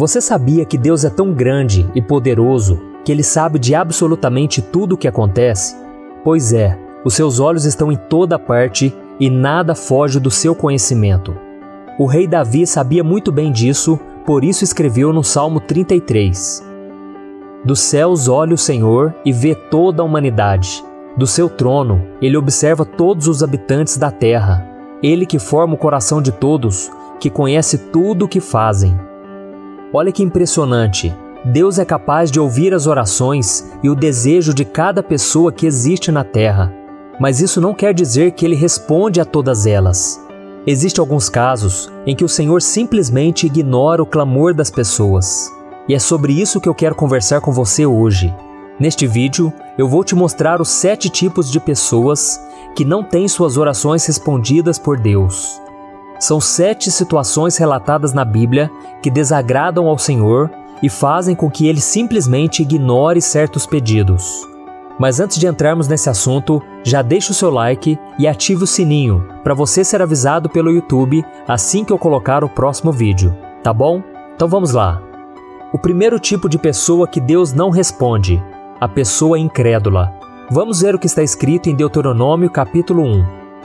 Você sabia que Deus é tão grande e poderoso que Ele sabe de absolutamente tudo o que acontece? Pois é, os seus olhos estão em toda parte e nada foge do seu conhecimento. O rei Davi sabia muito bem disso, por isso escreveu no Salmo 33. Do céus olha o Senhor e vê toda a humanidade. Do seu trono, Ele observa todos os habitantes da terra. Ele que forma o coração de todos, que conhece tudo o que fazem. Olha que impressionante! Deus é capaz de ouvir as orações e o desejo de cada pessoa que existe na terra. Mas isso não quer dizer que Ele responde a todas elas. Existem alguns casos em que o Senhor simplesmente ignora o clamor das pessoas. E é sobre isso que eu quero conversar com você hoje. Neste vídeo, eu vou te mostrar os 7 tipos de pessoas que não têm suas orações respondidas por Deus. São 7 situações relatadas na Bíblia que desagradam ao Senhor e fazem com que Ele simplesmente ignore certos pedidos. Mas antes de entrarmos nesse assunto, já deixa o seu like e ative o sininho para você ser avisado pelo YouTube assim que eu colocar o próximo vídeo, tá bom? Então vamos lá. O primeiro tipo de pessoa que Deus não responde, a pessoa incrédula. Vamos ver o que está escrito em Deuteronômio capítulo 1.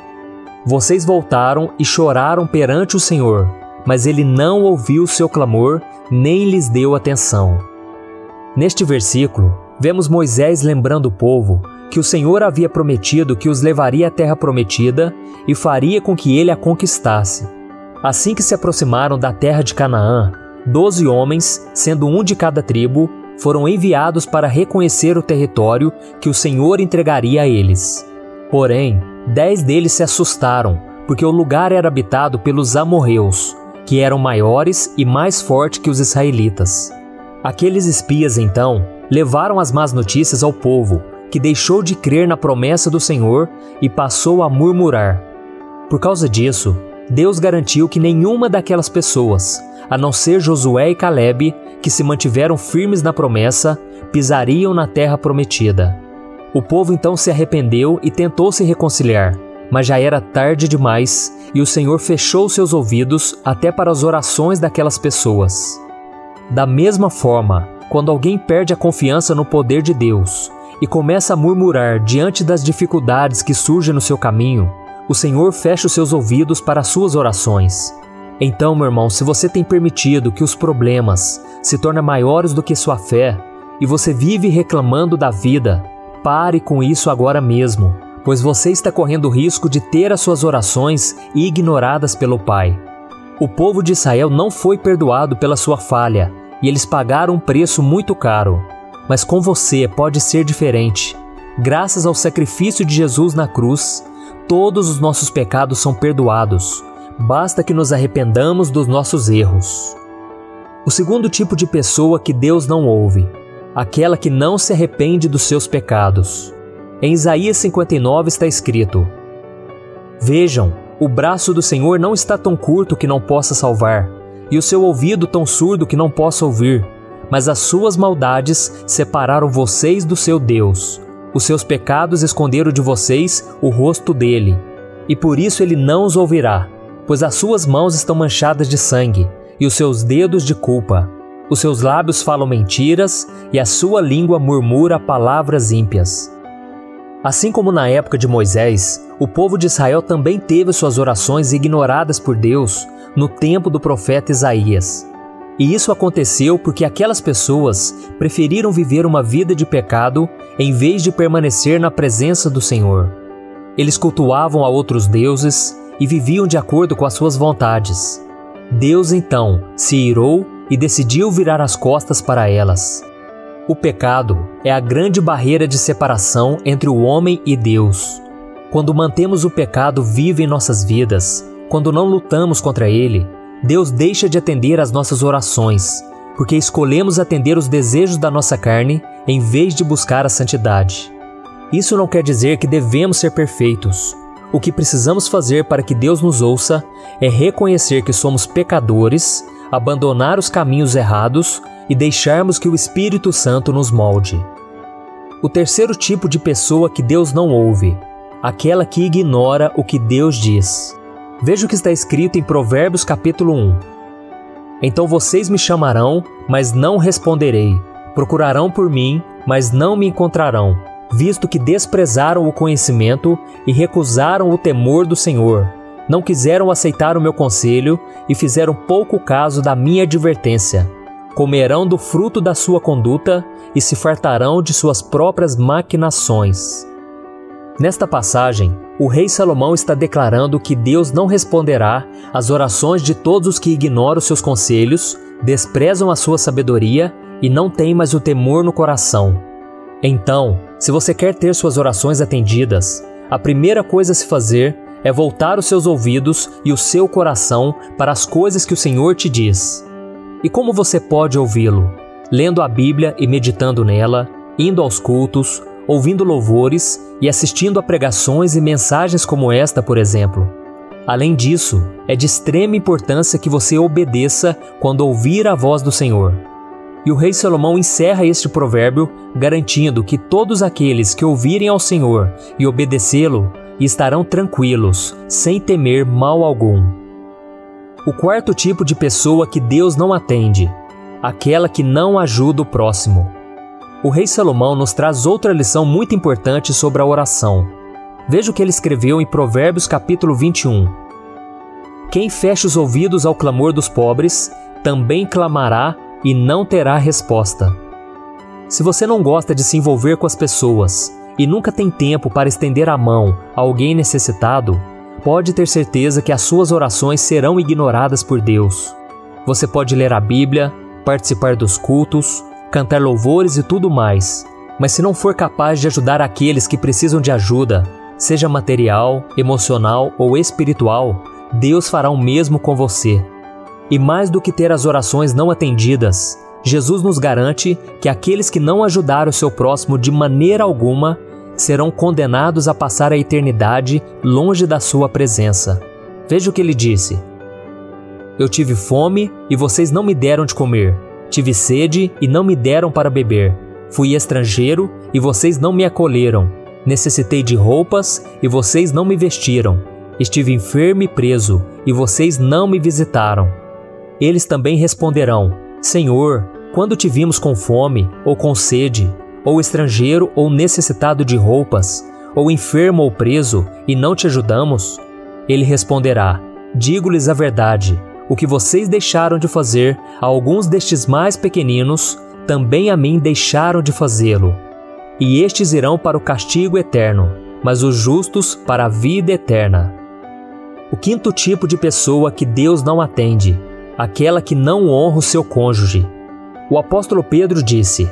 Vocês voltaram e choraram perante o Senhor, mas Ele não ouviu o seu clamor, nem lhes deu atenção. Neste versículo, vemos Moisés lembrando o povo que o Senhor havia prometido que os levaria à terra prometida e faria com que ele a conquistasse. Assim que se aproximaram da terra de Canaã, 12 homens, sendo um de cada tribo, foram enviados para reconhecer o território que o Senhor entregaria a eles. Porém, 10 deles se assustaram, porque o lugar era habitado pelos amorreus, que eram maiores e mais fortes que os israelitas. Aqueles espias, então, levaram as más notícias ao povo, que deixou de crer na promessa do Senhor e passou a murmurar. Por causa disso, Deus garantiu que nenhuma daquelas pessoas, a não ser Josué e Calebe, que se mantiveram firmes na promessa, pisariam na terra prometida. O povo então se arrependeu e tentou se reconciliar, mas já era tarde demais e o Senhor fechou seus ouvidos até para as orações daquelas pessoas. Da mesma forma, quando alguém perde a confiança no poder de Deus e começa a murmurar diante das dificuldades que surgem no seu caminho, o Senhor fecha os seus ouvidos para as suas orações. Então, meu irmão, se você tem permitido que os problemas se tornem maiores do que sua fé e você vive reclamando da vida, pare com isso agora mesmo, pois você está correndo o risco de ter as suas orações ignoradas pelo Pai. O povo de Israel não foi perdoado pela sua falha e eles pagaram um preço muito caro. Mas com você pode ser diferente. Graças ao sacrifício de Jesus na cruz, todos os nossos pecados são perdoados. Basta que nos arrependamos dos nossos erros. O segundo tipo de pessoa que Deus não ouve, aquela que não se arrepende dos seus pecados. Em Isaías 59 está escrito: Vejam, o braço do Senhor não está tão curto que não possa salvar, e o seu ouvido tão surdo que não possa ouvir, mas as suas maldades separaram vocês do seu Deus. Os seus pecados esconderam de vocês o rosto dele, e por isso ele não os ouvirá, pois as suas mãos estão manchadas de sangue, e os seus dedos de culpa. Os seus lábios falam mentiras, e a sua língua murmura palavras ímpias. Assim como na época de Moisés, o povo de Israel também teve suas orações ignoradas por Deus no tempo do profeta Isaías. E isso aconteceu porque aquelas pessoas preferiram viver uma vida de pecado em vez de permanecer na presença do Senhor. Eles cultuavam a outros deuses e viviam de acordo com as suas vontades. Deus então se irou e decidiu virar as costas para elas. O pecado é a grande barreira de separação entre o homem e Deus. Quando mantemos o pecado vivo em nossas vidas, quando não lutamos contra ele, Deus deixa de atender às nossas orações, porque escolhemos atender os desejos da nossa carne em vez de buscar a santidade. Isso não quer dizer que devemos ser perfeitos. O que precisamos fazer para que Deus nos ouça é reconhecer que somos pecadores, abandonar os caminhos errados e deixarmos que o Espírito Santo nos molde. O terceiro tipo de pessoa que Deus não ouve, aquela que ignora o que Deus diz. Veja o que está escrito em Provérbios capítulo 1. Então vocês me chamarão, mas não responderei. Procurarão por mim, mas não me encontrarão, visto que desprezaram o conhecimento e recusaram o temor do Senhor. Não quiseram aceitar o meu conselho e fizeram pouco caso da minha advertência. Comerão do fruto da sua conduta e se fartarão de suas próprias maquinações. Nesta passagem, o rei Salomão está declarando que Deus não responderá às orações de todos os que ignoram seus conselhos, desprezam a sua sabedoria e não têm mais o temor no coração. Então, se você quer ter suas orações atendidas, a primeira coisa a se fazer é voltar os seus ouvidos e o seu coração para as coisas que o Senhor te diz. E como você pode ouvi-lo? Lendo a Bíblia e meditando nela, indo aos cultos, ouvindo louvores e assistindo a pregações e mensagens como esta, por exemplo. Além disso, é de extrema importância que você obedeça quando ouvir a voz do Senhor. E o rei Salomão encerra este provérbio garantindo que todos aqueles que ouvirem ao Senhor e obedecê-lo estarão tranquilos, sem temer mal algum. O quarto tipo de pessoa que Deus não atende, aquela que não ajuda o próximo. O rei Salomão nos traz outra lição muito importante sobre a oração. Veja o que ele escreveu em Provérbios capítulo 21. Quem fecha os ouvidos ao clamor dos pobres, também clamará e não terá resposta. Se você não gosta de se envolver com as pessoas e nunca tem tempo para estender a mão a alguém necessitado, pode ter certeza que as suas orações serão ignoradas por Deus. Você pode ler a Bíblia, participar dos cultos, cantar louvores e tudo mais, mas se não for capaz de ajudar aqueles que precisam de ajuda, seja material, emocional ou espiritual, Deus fará o mesmo com você. E mais do que ter as orações não atendidas, Jesus nos garante que aqueles que não ajudaram o seu próximo de maneira alguma serão condenados a passar a eternidade longe da sua presença. Veja o que ele disse: Eu tive fome e vocês não me deram de comer. Tive sede e não me deram para beber. Fui estrangeiro e vocês não me acolheram. Necessitei de roupas e vocês não me vestiram. Estive enfermo e preso e vocês não me visitaram. Eles também responderão: Senhor, quando te vimos com fome ou com sede, ou estrangeiro ou necessitado de roupas, ou enfermo ou preso, e não te ajudamos? Ele responderá: Digo-lhes a verdade, o que vocês deixaram de fazer a alguns destes mais pequeninos, também a mim deixaram de fazê-lo. E estes irão para o castigo eterno, mas os justos para a vida eterna. O quinto tipo de pessoa que Deus não atende, aquela que não honra o seu cônjuge. O apóstolo Pedro disse: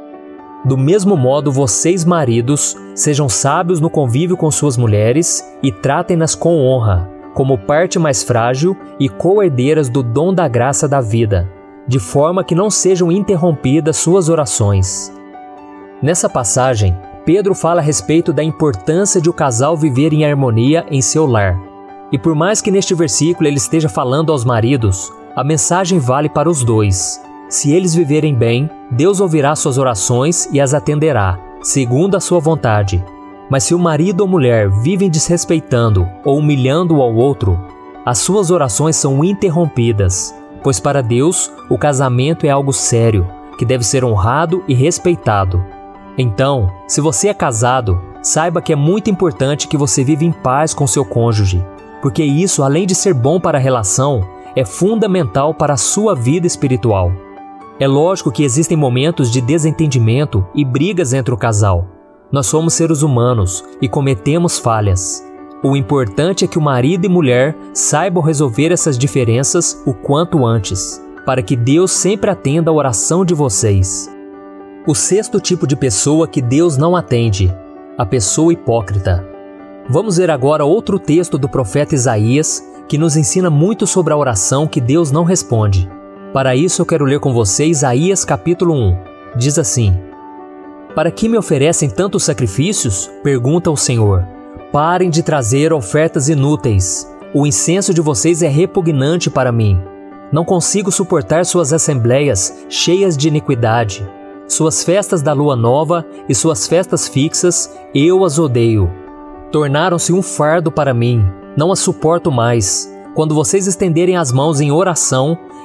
Do mesmo modo, vocês, maridos, sejam sábios no convívio com suas mulheres e tratem-nas com honra, como parte mais frágil e co-herdeiras do dom da graça da vida, de forma que não sejam interrompidas suas orações. Nessa passagem, Pedro fala a respeito da importância de o casal viver em harmonia em seu lar. E por mais que neste versículo ele esteja falando aos maridos, a mensagem vale para os dois. Se eles viverem bem, Deus ouvirá suas orações e as atenderá, segundo a sua vontade. Mas se o marido ou mulher vivem desrespeitando ou humilhando um ao outro, as suas orações são interrompidas, pois para Deus o casamento é algo sério, que deve ser honrado e respeitado. Então, se você é casado, saiba que é muito importante que você viva em paz com seu cônjuge, porque isso, além de ser bom para a relação, é fundamental para a sua vida espiritual. É lógico que existem momentos de desentendimento e brigas entre o casal. Nós somos seres humanos e cometemos falhas. O importante é que o marido e mulher saibam resolver essas diferenças o quanto antes, para que Deus sempre atenda a oração de vocês. O sexto tipo de pessoa que Deus não atende, a pessoa hipócrita. Vamos ver agora outro texto do profeta Isaías que nos ensina muito sobre a oração que Deus não responde. Para isso eu quero ler com você Isaías capítulo 1. Diz assim: Para que me oferecem tantos sacrifícios? Pergunta o Senhor. Parem de trazer ofertas inúteis. O incenso de vocês é repugnante para mim. Não consigo suportar suas assembleias cheias de iniquidade. Suas festas da lua nova e suas festas fixas, eu as odeio. Tornaram-se um fardo para mim, não as suporto mais. Quando vocês estenderem as mãos em oração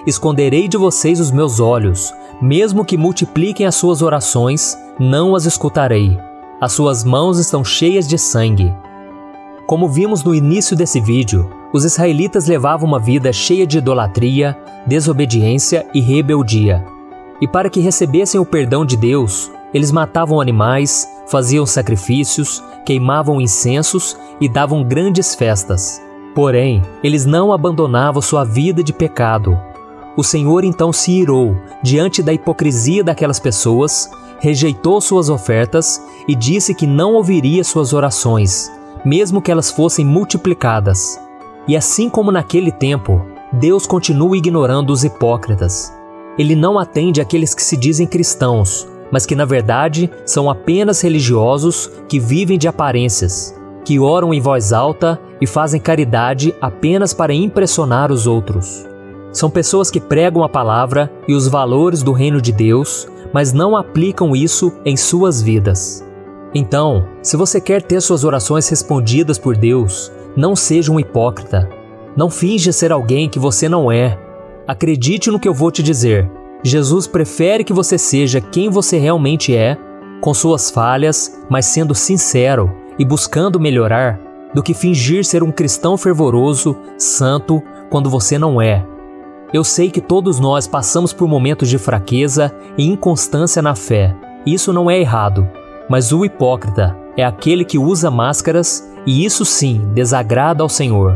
esconderei de vocês os meus olhos, mesmo que multipliquem as suas orações, não as escutarei. As suas mãos estão cheias de sangue. Como vimos no início desse vídeo, os israelitas levavam uma vida cheia de idolatria, desobediência e rebeldia. E para que recebessem o perdão de Deus, eles matavam animais, faziam sacrifícios, queimavam incensos e davam grandes festas. Porém, eles não abandonavam sua vida de pecado. O Senhor então se irou diante da hipocrisia daquelas pessoas, rejeitou suas ofertas e disse que não ouviria suas orações, mesmo que elas fossem multiplicadas. E assim como naquele tempo, Deus continua ignorando os hipócritas. Ele não atende àqueles que se dizem cristãos, mas que na verdade são apenas religiosos que vivem de aparências, que oram em voz alta e fazem caridade apenas para impressionar os outros. São pessoas que pregam a palavra e os valores do reino de Deus, mas não aplicam isso em suas vidas. Então, se você quer ter suas orações respondidas por Deus, não seja um hipócrita. Não finja ser alguém que você não é. Acredite no que eu vou te dizer. Jesus prefere que você seja quem você realmente é, com suas falhas, mas sendo sincero e buscando melhorar, do que fingir ser um cristão fervoroso, santo, quando você não é. Eu sei que todos nós passamos por momentos de fraqueza e inconstância na fé. Isso não é errado, mas o hipócrita é aquele que usa máscaras e isso sim desagrada ao Senhor.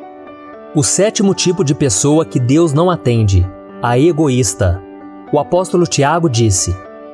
O sétimo tipo de pessoa que Deus não atende, a egoísta. O apóstolo Tiago disse: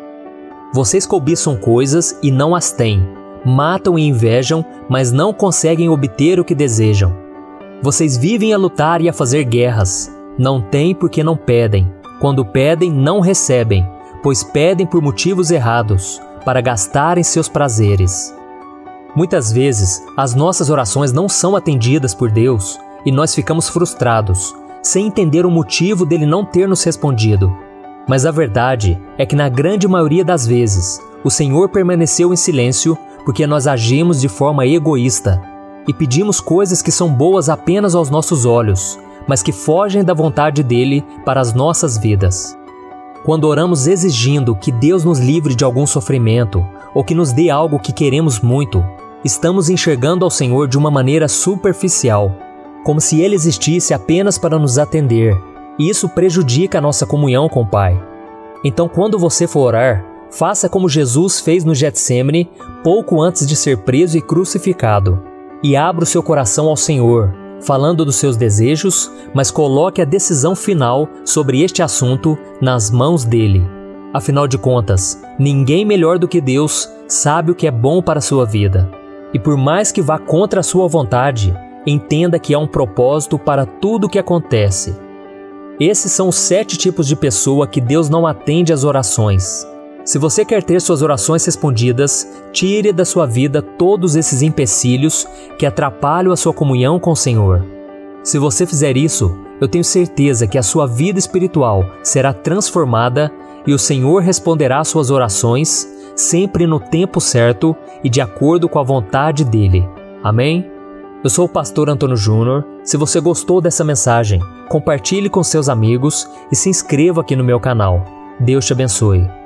vocês cobiçam coisas e não as têm, matam e invejam, mas não conseguem obter o que desejam. Vocês vivem a lutar e a fazer guerras. Não têm porque não pedem. Quando pedem, não recebem, pois pedem por motivos errados, para gastarem seus prazeres. Muitas vezes, as nossas orações não são atendidas por Deus e nós ficamos frustrados, sem entender o motivo dele não ter nos respondido. Mas a verdade é que na grande maioria das vezes, o Senhor permaneceu em silêncio porque nós agimos de forma egoísta e pedimos coisas que são boas apenas aos nossos olhos, mas que fogem da vontade dele para as nossas vidas. Quando oramos exigindo que Deus nos livre de algum sofrimento ou que nos dê algo que queremos muito, estamos enxergando ao Senhor de uma maneira superficial, como se Ele existisse apenas para nos atender, e isso prejudica a nossa comunhão com o Pai. Então, quando você for orar, faça como Jesus fez no Getsêmani pouco antes de ser preso e crucificado, e abra o seu coração ao Senhor, falando dos seus desejos, mas coloque a decisão final sobre este assunto nas mãos dele. Afinal de contas, ninguém melhor do que Deus sabe o que é bom para a sua vida. E por mais que vá contra a sua vontade, entenda que há um propósito para tudo o que acontece. Esses são os 7 tipos de pessoa que Deus não atende às orações. Se você quer ter suas orações respondidas, tire da sua vida todos esses empecilhos que atrapalham a sua comunhão com o Senhor. Se você fizer isso, eu tenho certeza que a sua vida espiritual será transformada e o Senhor responderá às suas orações, sempre no tempo certo e de acordo com a vontade dele. Amém? Eu sou o pastor Antônio Júnior. Se você gostou dessa mensagem, compartilhe com seus amigos e se inscreva aqui no meu canal. Deus te abençoe.